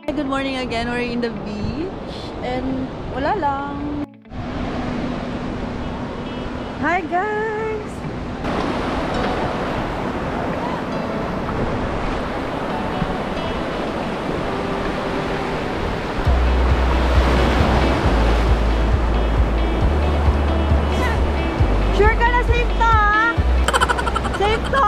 Good morning again. We're in the beach and wala lang. Hi guys! Sure ka na safe to? Safe to?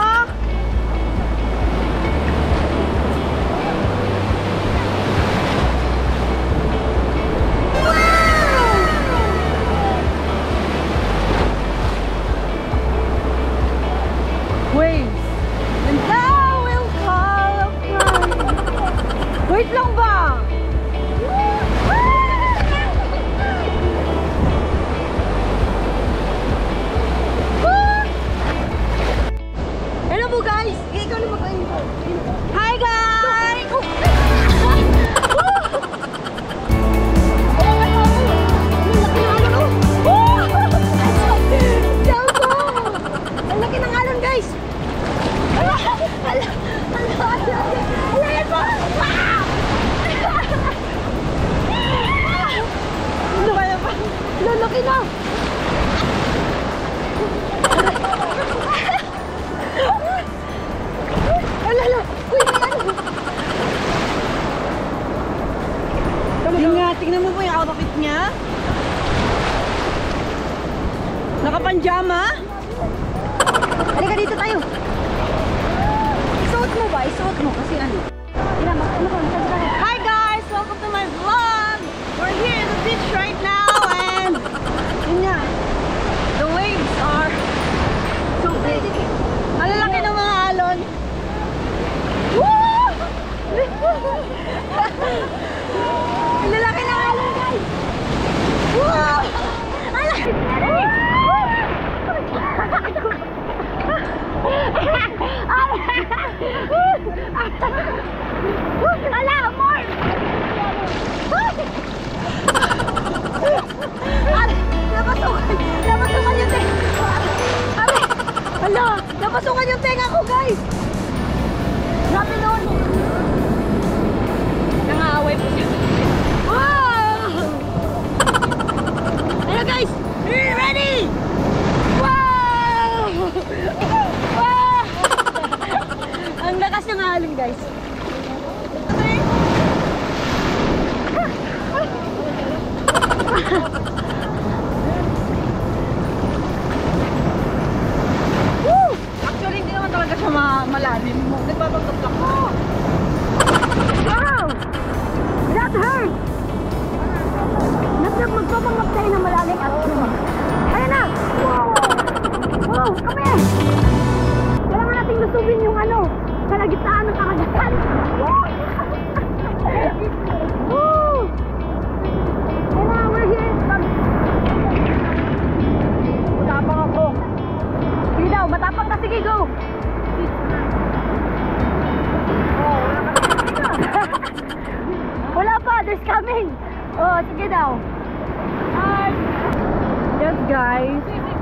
Wait lang ba? Hello po guys! Ikaw na mag-ain. Hi guys! Ang laki ng alon guys! Lalaki na! Alala! Uy, ano? Tingnan mo po yung outfit niya. Nakapanjama. Halika dito tayo. Isuot mo ba? Isuot mo kasi ano? Hi guys! Welcome to my vlog! We're here in the beach right now and the waves are so big. Ang lalaki ng mga alon. Woo! Ang lalaki ng alon guys. Woo! Ala, more! Napasukan yung tenga. Hala, napasukan yung tenga ko guys. Grabe nun. Nangaaway po siya. Wow! Hello guys, are you ready? Wow! Wow! Ang lakas ng alon guys. Actually, hindi naman talaga siya malalim. Nagpapanggap lang ko. Wow! That hurt! Magpapanggap tayo ng malalim at ayun na! Wow! Wow! Kami! Kailangan natin lusubin yung ano, kalagitnaan ng kakagatan. Wow! Matapang ka, sige, go! Wala pa, there's coming! Oh, sige daw. Yes, guys.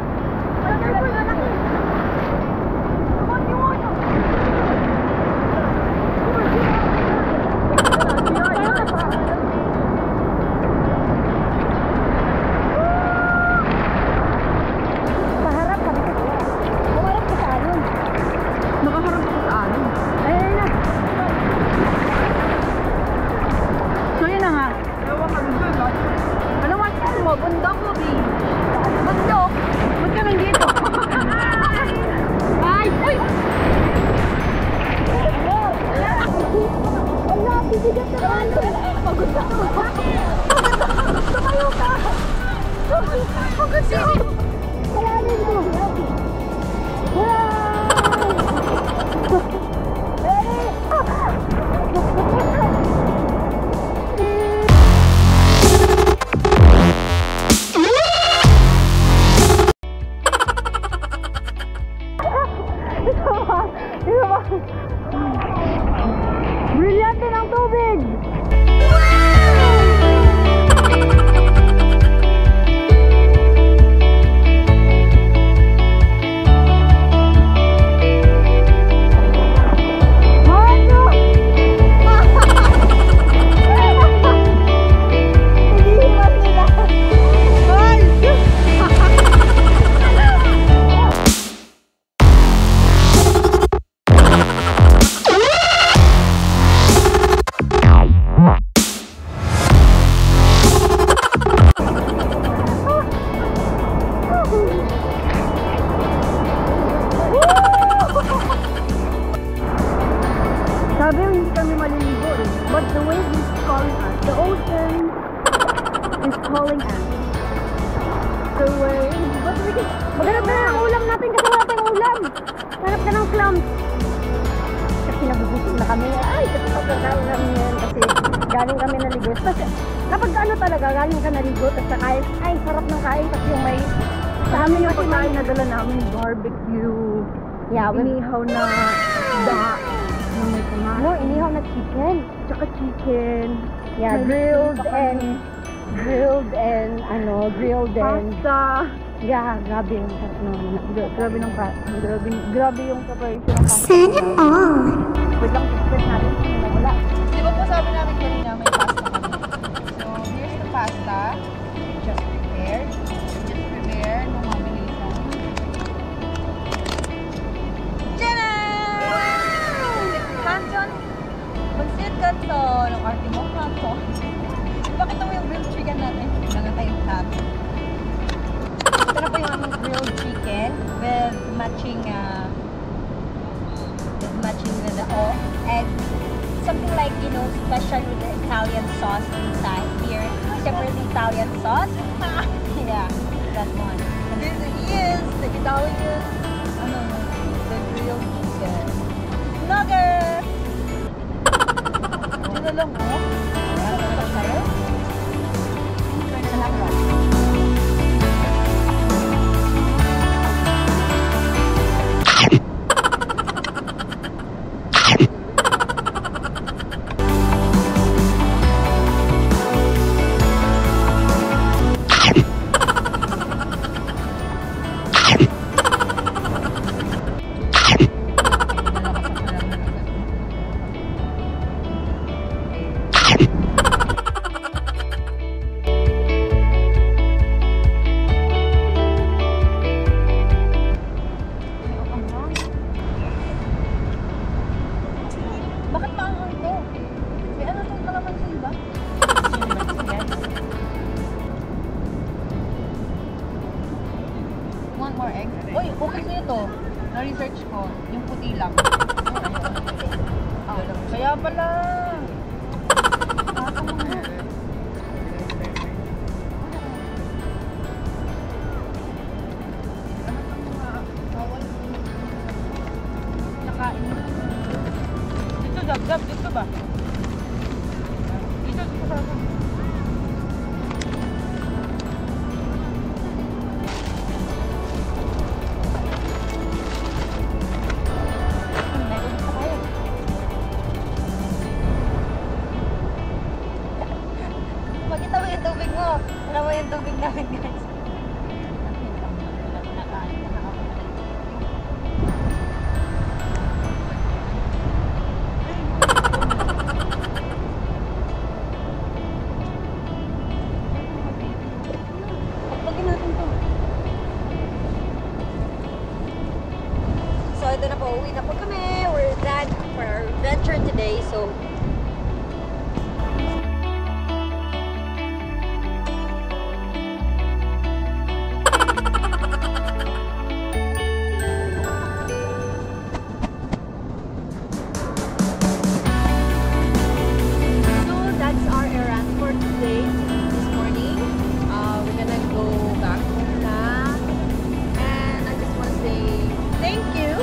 Bundok mo, B. Bundok? Ba't ka nandito? Ay! Uy! Wala! Bibigat na naman! Pagod na ako! Tumayo ka! Pagod na ako! Kalanin mo! Brilyante ng tubig! clams. Kasi nagugutom na kami. Ay, kasi pagkakain namin yan. Kasi galing kami naligo. Kasi kapag ano talaga, galing ka naligo, tapos nakain, ay, sarap ng kain. Kasi yung may, sa amin yung pagkain na dala namin, barbecue, inihaw na isda, no, inihaw na chicken. Tsaka chicken. Yeah, grilled and pasta. Yeah, grabe yung grabe ng grabe yung preparation ng pasta. Sana all. Wait lang, test natin kung nawala. Di ba po sabi namin kanina may pasta kami? So, here's the pasta. Just prepared. Just prepare nung mabilisan. Tcharam! Canton! Pansit canton! Ang arte mo, canton. Pakita mo yung grilled chicken natin. Wala tayong tab. Ito na po yung aming grilled chicken with matching with the egg. Something like, you know, special with the Italian sauce inside here. Separate Italian sauce. Yeah, that one. And this is the Italian, the grilled chicken. Nugget! Ito na lang, oh. Ano pa sa'yo? Try na lang, right? Bakit pa ang ito? May ano itong kalamansi ba? One more egg. Uy, okay sa'yo to. Na-research ko. Yung puti lang. Kaya pala. Nakain mo. Dab, dito ba? Dito sa akin. Makita mo yung tubig mo. Ano mo yung tubig namin, guys? So, ito na po. Uwi na po kami. We're done for our adventure today. So, that's our errand for today. This morning. We're gonna go back home na. And I just want to say thank you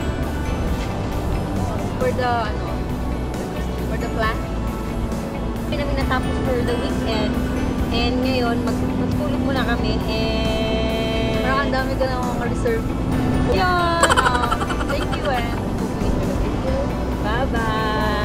for the plan. Hindi namin natapos for the weekend. And ngayon, magtulog muna kami. And parang ang dami ko na mga reserve. Yun! Thank you and bye-bye!